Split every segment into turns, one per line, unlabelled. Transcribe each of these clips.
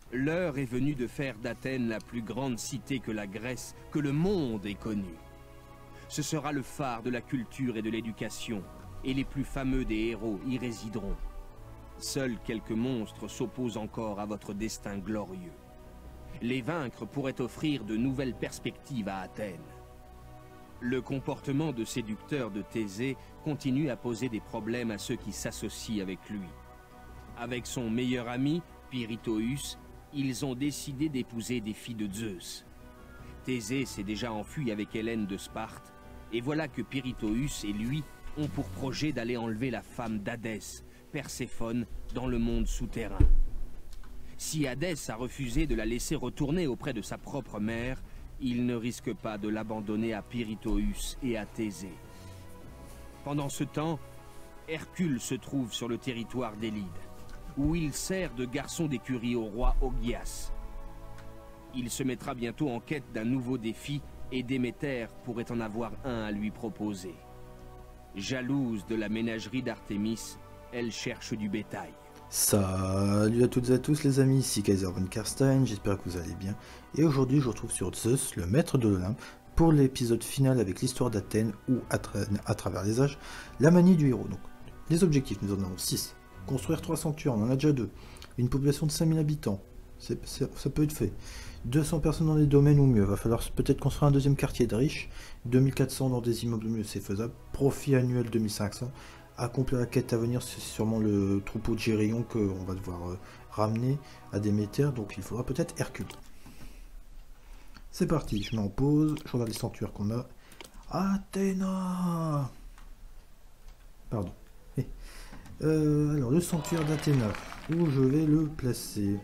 L'heure est venue de faire d'Athènes la plus grande cité que la Grèce, que le monde ait connue. Ce sera le phare de la culture et de l'éducation, et les plus fameux des héros y résideront. Seuls quelques monstres s'opposent encore à votre destin glorieux. Les vaincre pourraient offrir de nouvelles perspectives à Athènes. Le comportement de séducteur de Thésée continue à poser des problèmes à ceux qui s'associent avec lui. Avec son meilleur ami, Pirithous, ils ont décidé d'épouser des filles de Zeus. Thésée s'est déjà enfui avec Hélène de Sparte, et voilà que Pirithous et lui ont pour projet d'aller enlever la femme d'Hadès, Perséphone, dans le monde souterrain. Si Hadès a refusé de la laisser retourner auprès de sa propre mère, il ne risque pas de l'abandonner à Pirithous et à Thésée. Pendant ce temps, Hercule se trouve sur le territoire d'Élide, où il sert de garçon d'écurie au roi Augias. Il se mettra bientôt en quête d'un nouveau défi, et Déméter pourrait en avoir un à lui proposer. Jalouse de la ménagerie d'Artémis, elle cherche du bétail.
Salut à toutes et à tous les amis, ici Kaiser von Karstein, j'espère que vous allez bien. Et aujourd'hui je vous retrouve sur Zeus, le maître de l'Olympe, pour l'épisode final avec l'histoire d'Athènes, ou à travers les âges, la manie du héros. Donc, les objectifs, nous en avons 6. Construire 3 sanctuaires, on en a déjà 2. Une population de 5000 habitants, ça peut être fait. 200 personnes dans les domaines ou mieux, va falloir peut-être construire un deuxième quartier de riches. 2400 dans des immeubles mieux, c'est faisable. Profit annuel 2500. Accomplir la quête à venir, c'est sûrement le troupeau de Gérion qu'on va devoir ramener à Déméter, donc il faudra peut-être Hercule. C'est parti, je mets en pause, je regarde les sanctuaires qu'on a. Athéna. Pardon. Alors, le sanctuaire d'Athéna, où je vais le placer?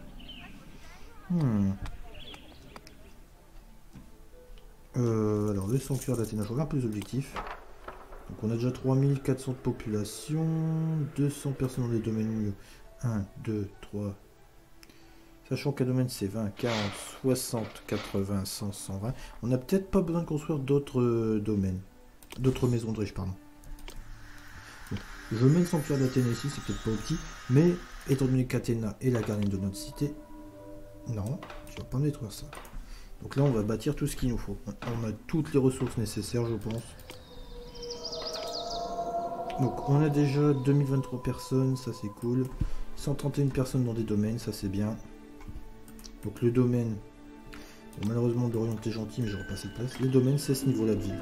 Alors, le sanctuaire d'Athéna, je regarde plus les objectifs. Donc on a déjà 3400 de population, 200 personnes dans les domaines, 1, 2, 3, sachant qu'un domaine c'est 20, 40, 60, 80, 100, 120, on n'a peut-être pas besoin de construire d'autres domaines, d'autres maisons de riches, pardon. Donc, je mets le sanctuaire d'Athéna ici, c'est peut-être pas petit, mais étant donné qu'Athéna est la gardienne de notre cité, non, je ne vais pas me détruire ça. Donc là on va bâtir tout ce qu'il nous faut, on a toutes les ressources nécessaires je pense. Donc on a déjà 2023 personnes, ça c'est cool. 131 personnes dans des domaines, ça c'est bien. Donc le domaine, bon, malheureusement Dorian est gentil mais j'aurai pas assez de place. Les domaines c'est ce niveau là de ville.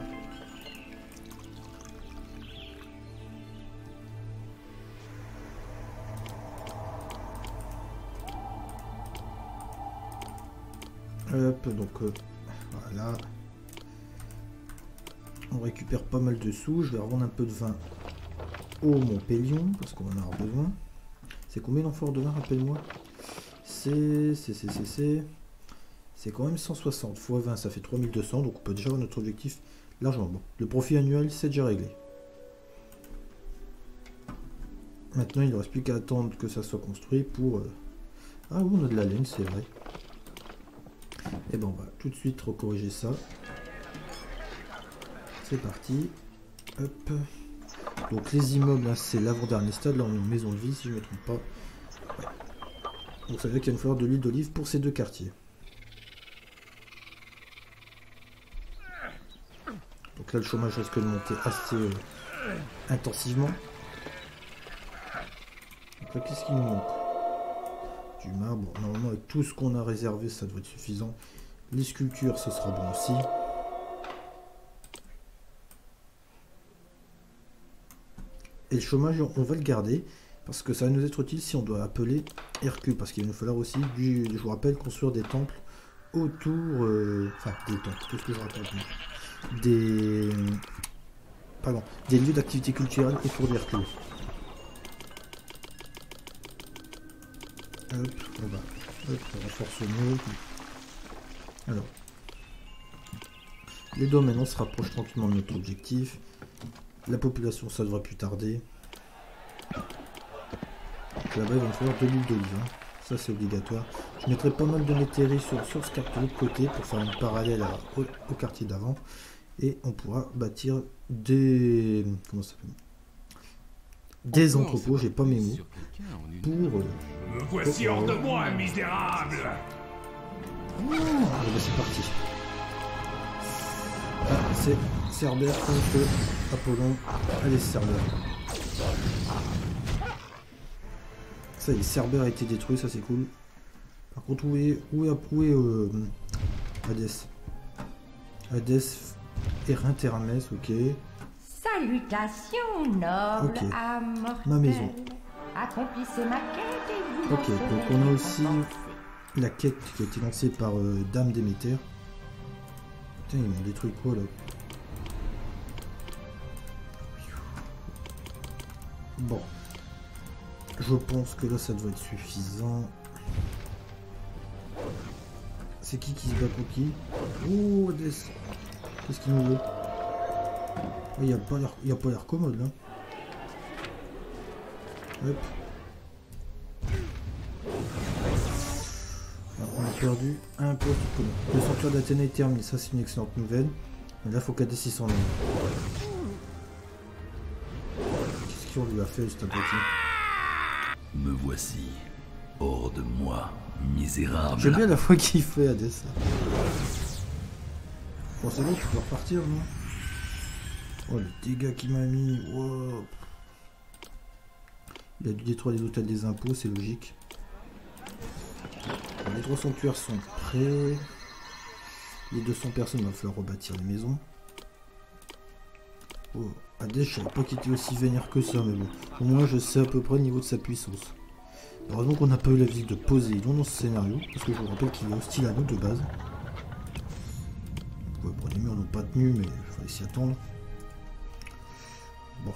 Hop, donc voilà. On récupère pas mal de sous, je vais revendre un peu de vin au Montpellion, parce qu'on en a besoin. C'est combien l'amphore de vin, rappelle-moi? C'est quand même 160 x 20, ça fait 3200, donc on peut déjà avoir notre objectif largement. Bon, le profit annuel, c'est déjà réglé. Maintenant, il ne reste plus qu'à attendre que ça soit construit pour... Ah oui, on a de la laine, c'est vrai. Et bon, on va tout de suite recorriger ça. C'est parti. Hop. Donc les immeubles, hein, c'est l'avant-dernier stade. Là on a une maison de vie si je ne me trompe pas. Ouais. Donc ça veut dire qu'il va nous falloir de l'huile d'olive pour ces deux quartiers. Donc là le chômage risque de monter assez intensivement. Donc là qu'est-ce qu'il nous manque? Du marbre. Normalement avec tout ce qu'on a réservé ça doit être suffisant. Les sculptures ce sera bon aussi. Et le chômage, on va le garder, parce que ça va nous être utile si on doit appeler Hercule, parce qu'il va nous falloir aussi, je vous rappelle, construire des temples autour... enfin, des temples, tout ce que je raconte. Des lieux d'activité culturelle autour d'Hercule. Hop, on renforce mieux. Alors, les domaines, on se rapproche tranquillement de notre objectif. La population, ça devrait plus tarder. Là-bas, il va me falloir de l'huile d'olive. Hein. Ça, c'est obligatoire. Je mettrai pas mal de métairies sur ce quartier de côté pour faire une parallèle au quartier d'avant. Et on pourra bâtir des... Comment ça s'appelle? des entrepôts, j'ai pas mes mots, pour...
Me voici hors de moi, misérable!
Allez, bah c'est parti. Ah, c'est Cerbère contre Apollon. Allez, Cerbère. Ça y est, Cerbère a été détruit, ça c'est cool. Par contre, où est Hadès? Hadès, Érinthe, Hermès, ok.
Salutations, noble
Ok.
âme mortelle.
Ma maison.
Accomplissez ma quête et vous
Ok, donc on a aussi la quête qui a été lancée par Dame Déméter. Putain, ils m'ont détruit quoi là? Bon. Je pense que là ça doit être suffisant. C'est qui se bat pour qui? Oh, Hadès. Qu'est-ce qu'il nous veut? Il n'y a pas l'air commode là. Hop. Alors, on a perdu un poste commun. Le sanctuaire d'Athéna est terminé, ça c'est une excellente nouvelle. Mais là il faut qu'Hadès s'en aille. Qu'est-ce qu'on lui a fait cet abruti?
Me voici, hors de moi, misérable.
J'aime bien la fois qu'il fait Hadès. Bon c'est bon, tu peux repartir non? Oh le dégât qu'il m'a mis. Wow. Il a dû détruire les hôtels des impôts, c'est logique. Alors, les 3 sanctuaires sont prêts. Les 200 personnes, il va falloir rebâtir les maisons. Oh, Hadès, je savais pas qu'il était aussi vénère que ça, mais bon. Au moins, je sais à peu près le niveau de sa puissance. Heureusement qu'on n'a pas eu la visite de Poséidon dans ce scénario, parce que je vous rappelle qu'il est hostile à nous de base. Ouais, bon, les murs n'ont pas tenu, mais il fallait s'y attendre. Bon.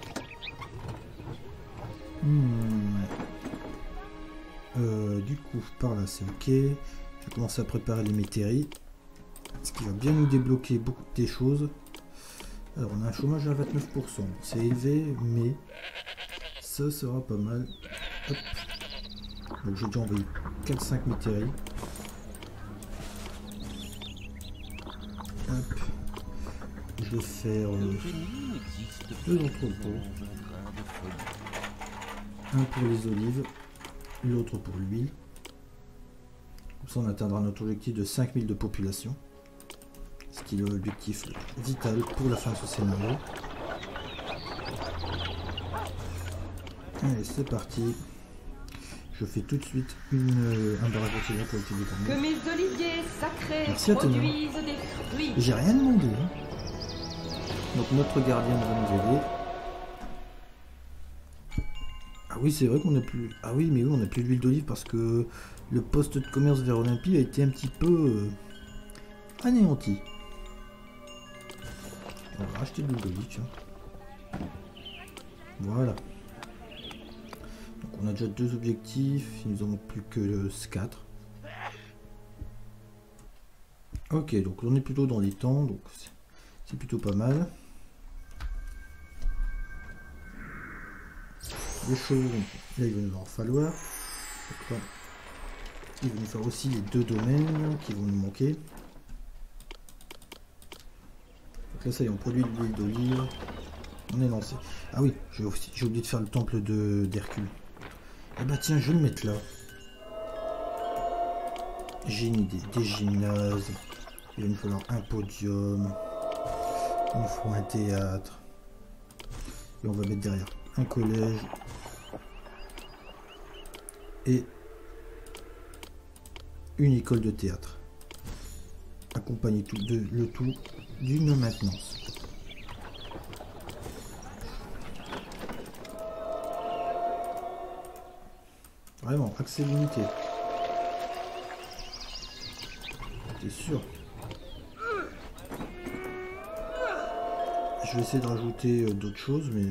Du coup, par là, c'est ok. Je vais commencer à préparer les métairies. Ce qui va bien nous débloquer beaucoup des choses. Alors, on a un chômage à 29%. C'est élevé, mais ça sera pas mal. Hop. Donc, j'ai déjà envoyé 4-5 métairies. Hop. Je vais faire deux entrepôts. Un pour les olives, l'autre pour l'huile. Comme ça on atteindra notre objectif de 5000 de population. Ce qui est l'objectif vital pour la fin de ce scénario. Allez, c'est parti. Je fais tout de suite un barrage d'oxygène pour utiliser
Que mes oliviers sacrés
Merci, Athéna.
produisent des fruits.
J'ai rien demandé. Hein. Donc notre gardien va nous aider. Ah oui, c'est vrai qu'on n'a plus... Ah oui, mais oui, on n'a plus d'huile d'olive parce que le poste de commerce vers Olympie a été un petit peu anéanti. On va racheter de l'huile d'olive, tiens. Voilà. Donc on a déjà 2 objectifs, il nous en manque plus que 4. Ok, donc on est plutôt dans les temps, donc c'est plutôt pas mal. Les chevaux, là il va nous en falloir. Donc là, il va nous faire aussi les 2 domaines qui vont nous manquer. Donc là ça y est, on produit de l'huile d'olive. On est lancé. Ah oui, j'ai oublié de faire le temple d'Hercule. Eh bah tiens, je vais le mettre là. J'ai une idée. Des gymnases. Il va nous falloir un podium. Il nous faut un théâtre. Et on va mettre derrière un collège. Et une école de théâtre. Accompagner le tout d'une maintenance. Vraiment, accès limité. C'est sûr. Je vais essayer de rajouter d'autres choses, mais...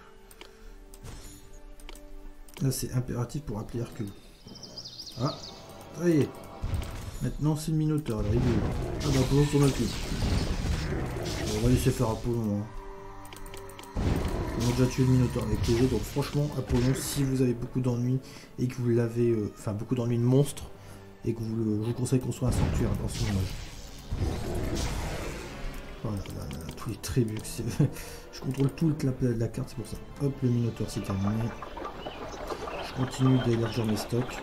Là, c'est impératif pour appeler Hercule. Ah, ça y est. Maintenant, c'est le Minotaure. Alors, il est où? Ah, bah, Apollon s'en occupe. On va laisser faire Apollon. Hein. On a déjà tué le Minotaure avec les jeux, donc franchement, Apollon, si vous avez beaucoup d'ennuis et que vous l'avez, enfin beaucoup d'ennuis de monstres, et que je vous conseille qu'on soit un sanctuaire dans ce mode. Oh là là là là, tous les tribus. Je contrôle toute la carte, c'est pour ça. Hop, le Minotaur c'est terminé. Je continue d'élargir mes stocks.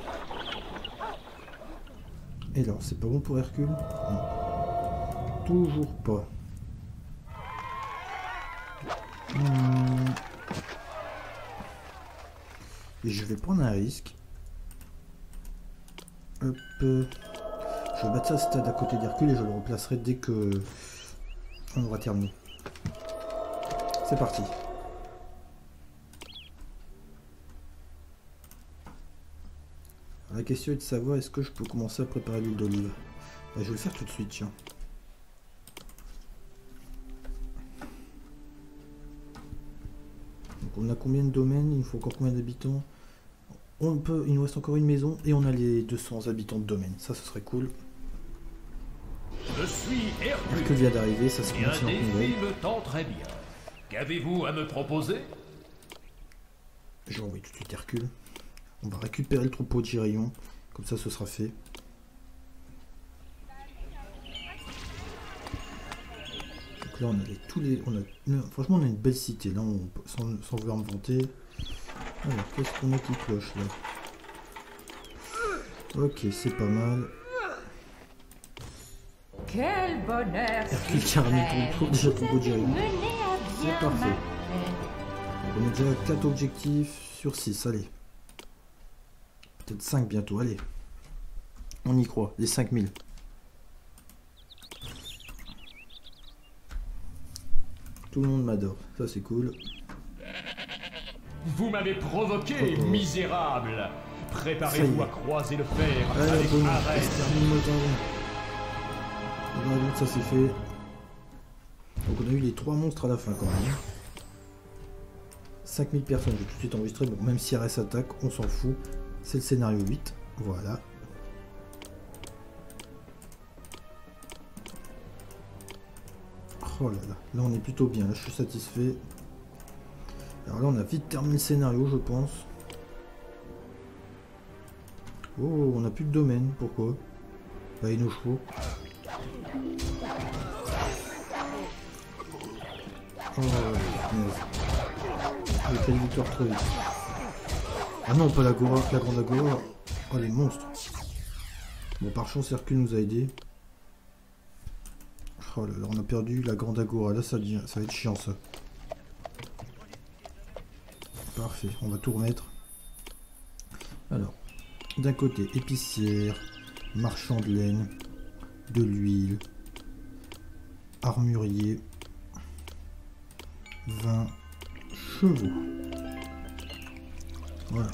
Et alors, c'est pas bon pour Hercule? Non. Toujours pas. Et je vais prendre un risque. Hop. Je vais battre ça stade à côté d'Hercule et je le replacerai dès que on aura terminé. C'est parti. La question est de savoir est-ce que je peux commencer à préparer l'huile d'olive. Je vais le faire tout de suite, tiens. Donc on a combien de domaines? Il nous faut encore combien d'habitants? Il nous reste encore une maison et on a les 200 habitants de domaine. Ça, ce serait cool.
Je suis Hercule.
Hercule vient d'arriver, ça se
Et un
commence en
défi
nouvelle.
me tend très bien. Qu'avez-vous à me proposer?
Je vais envoyer tout de suite Hercule. On va récupérer le troupeau de Girillon. Comme ça, ce sera fait. Donc là, on a tous les... franchement, on a une belle cité. Là, sans vouloir me vanter. Alors, qu'est-ce qu'on a qui cloche, là? Ok, c'est pas mal.
Quel bonheur
Hercule qui a remis déjà le troupeau de Girillon. C'est parfait. Donc, on a déjà 4 objectifs sur 6. Allez. Peut-être 5 bientôt, allez. On y croit, les 5000. Tout le monde m'adore, ça c'est cool.
Vous m'avez provoqué,
Oh.
misérable. Préparez-vous à croiser le fer
Allez,
avec
boum,
arrêt.
extermine-moi ton nom. Donc ça c'est fait. Donc on a eu les 3 monstres à la fin quand même. 5000 personnes, j'ai tout de suite enregistré. Bon, même si RS attaque, on s'en fout. C'est le scénario 8. Voilà. Oh là là, là on est plutôt bien, là je suis satisfait. Alors là on a vite terminé le scénario je pense. Oh, on n'a plus de domaine, pourquoi? Bah et nos chevaux. Oh, punaise. J'ai fait une victoire trop vite. Ah non, pas l'agora, la grande agora. Oh les monstres. Bon, par chance Hercule nous a aidés. Oh là là, on a perdu la grande agora. Là ça va être chiant ça. Parfait, on va tout remettre. Alors, d'un côté épicière, marchand de laine, de l'huile, armurier, 20 chevaux. Voilà.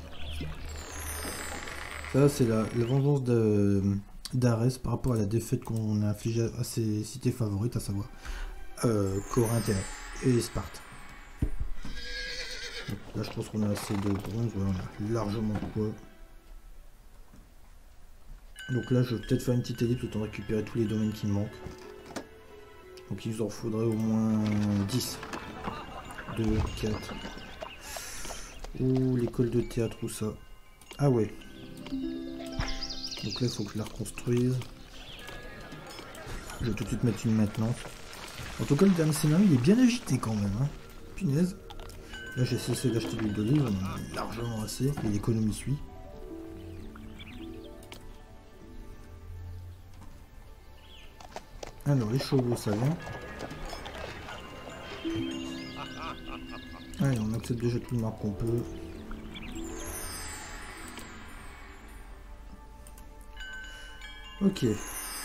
Ça c'est la vengeance d'Arès par rapport à la défaite qu'on a infligée à ses cités favorites, à savoir Corinthe et Sparte. Donc là je pense qu'on a assez de bronze, ouais, on a largement de quoi. Donc là je vais peut-être faire une petite ellipse, autant récupérer tous les domaines qui me manquent. Donc il nous en faudrait au moins 10. 2, 4. Ouh, l'école de théâtre ou ça. Ah ouais. Donc là il faut que je la reconstruise. Je vais tout de suite mettre une maintenance. En tout cas le dernier scénario il est bien agité quand même. Hein. Punaise. Là j'ai cessé d'acheter de l'huile d'olive, on en a largement assez, et l'économie suit. Alors les chevaux ça vient. Allez, on accepte déjà tout le marque qu'on peut. Ok.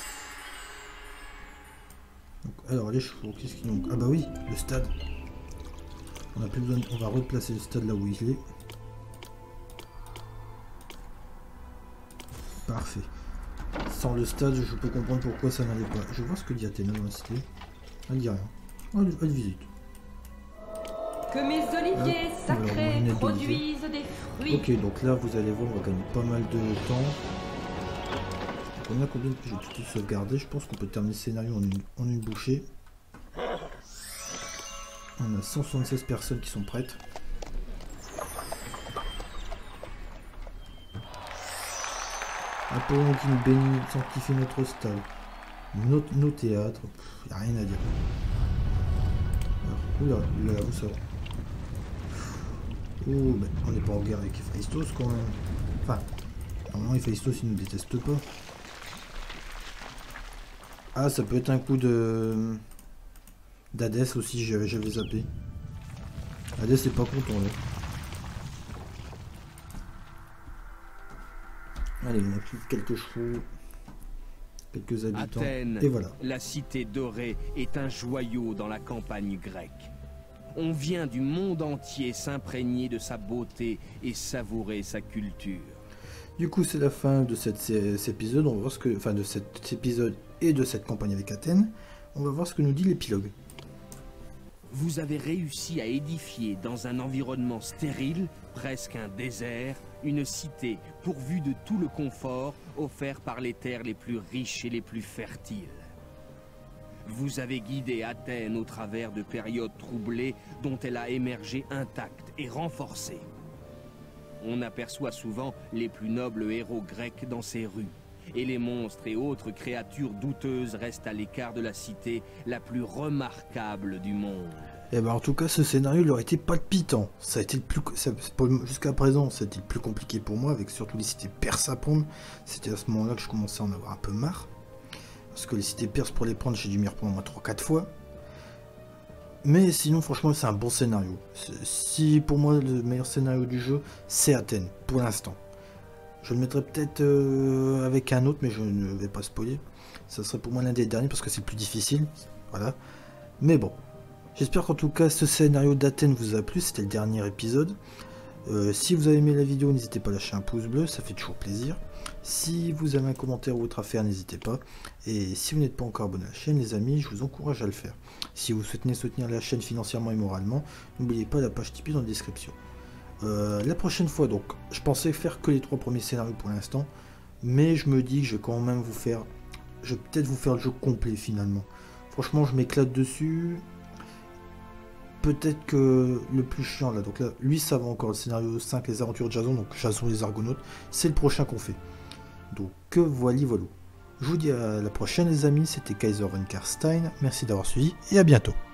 Donc, alors les chevaux, qu'est-ce qu'ils ont? Ah bah oui, le stade. On a plus besoin, on va replacer le stade là où il est. Parfait. Sans le stade, je peux comprendre pourquoi ça n'allait pas. Je vais voir ce que dit Athéna dans la cité. Elle dit rien. Elle visite.
Que mes oliviers
Hop,
sacrés
alors,
produisent des fruits.
Ok, donc là vous allez voir, on va gagner pas mal de temps. On a combien? J'ai tout sauvegardé. Je pense qu'on peut terminer le scénario en une bouchée. On a 176 personnes qui sont prêtes. Apollon qui nous bénit, sanctifie notre stade. Nos théâtres, y a rien à dire. Alors, oula, où ça va? Oh, ben, on n'est pas en guerre avec Héphaïstos quand même. Enfin, normalement Héphaïstos il nous déteste pas. Ah, ça peut être un coup de... d'Hadès aussi, j'avais zappé. Hadès c'est pas content là. Allez, on a plus quelques chevaux, quelques habitants,
Athènes,
et voilà.
la cité dorée, est un joyau dans la campagne grecque. On vient du monde entier s'imprégner de sa beauté et savourer sa culture.
Du coup, c'est la fin de cet épisode. On va voir ce que, enfin, de cet épisode et de cette campagne avec Athènes. On va voir ce que nous dit l'épilogue.
Vous avez réussi à édifier dans un environnement stérile, presque un désert, une cité pourvue de tout le confort offert par les terres les plus riches et les plus fertiles. Vous avez guidé Athènes au travers de périodes troublées dont elle a émergé intacte et renforcée. On aperçoit souvent les plus nobles héros grecs dans ses rues, et les monstres et autres créatures douteuses restent à l'écart de la cité la plus remarquable du monde.
Et ben en tout cas, ce scénario il aurait été palpitant. Ça a été le plus, jusqu'à présent, ça a été le plus compliqué pour moi, avec surtout les cités perses à prendre. C'était à ce moment-là que je commençais à en avoir un peu marre. Parce que les cités perses, pour les prendre, j'ai dû m'y reprendre au moins 3-4 fois. Mais sinon, franchement, c'est un bon scénario. Si pour moi, le meilleur scénario du jeu, c'est Athènes, pour l'instant. Je le mettrai peut-être avec un autre, mais je ne vais pas spoiler. Ça serait pour moi l'un des derniers, parce que c'est le plus difficile. Voilà. Mais bon. J'espère qu'en tout cas, ce scénario d'Athènes vous a plu. C'était le dernier épisode. Si vous avez aimé la vidéo, n'hésitez pas à lâcher un pouce bleu, ça fait toujours plaisir. Si vous avez un commentaire ou autre à faire, n'hésitez pas. Et si vous n'êtes pas encore abonné à la chaîne, les amis, je vous encourage à le faire. Si vous souhaitez soutenir la chaîne financièrement et moralement, n'oubliez pas la page Tipeee dans la description. La prochaine fois, donc, je pensais faire que les 3 premiers scénarios pour l'instant, mais je me dis que je vais quand même vous faire... Je vais peut-être vous faire le jeu complet finalement. Franchement, je m'éclate dessus. Peut-être que le plus chiant là, donc là, lui ça va encore, le scénario 5, les aventures de Jason, donc Jason les Argonautes, c'est le prochain qu'on fait. Donc voilà. Je vous dis à la prochaine les amis, c'était Kaiser von Karstein, merci d'avoir suivi et à bientôt.